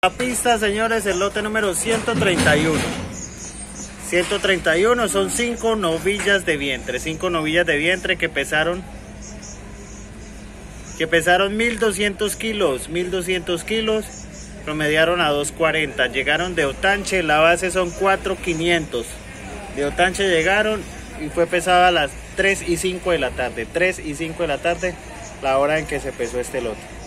La pista, señores, el lote número 131. 131 son 5 novillas de vientre. 5 novillas de vientre que pesaron 1200 kilos. 1200 kilos, promediaron a 240. Llegaron de Otanche, la base son 4500. De Otanche llegaron y fue pesada a las 3 y 5 de la tarde. 3 y 5 de la tarde, la hora en que se pesó este lote.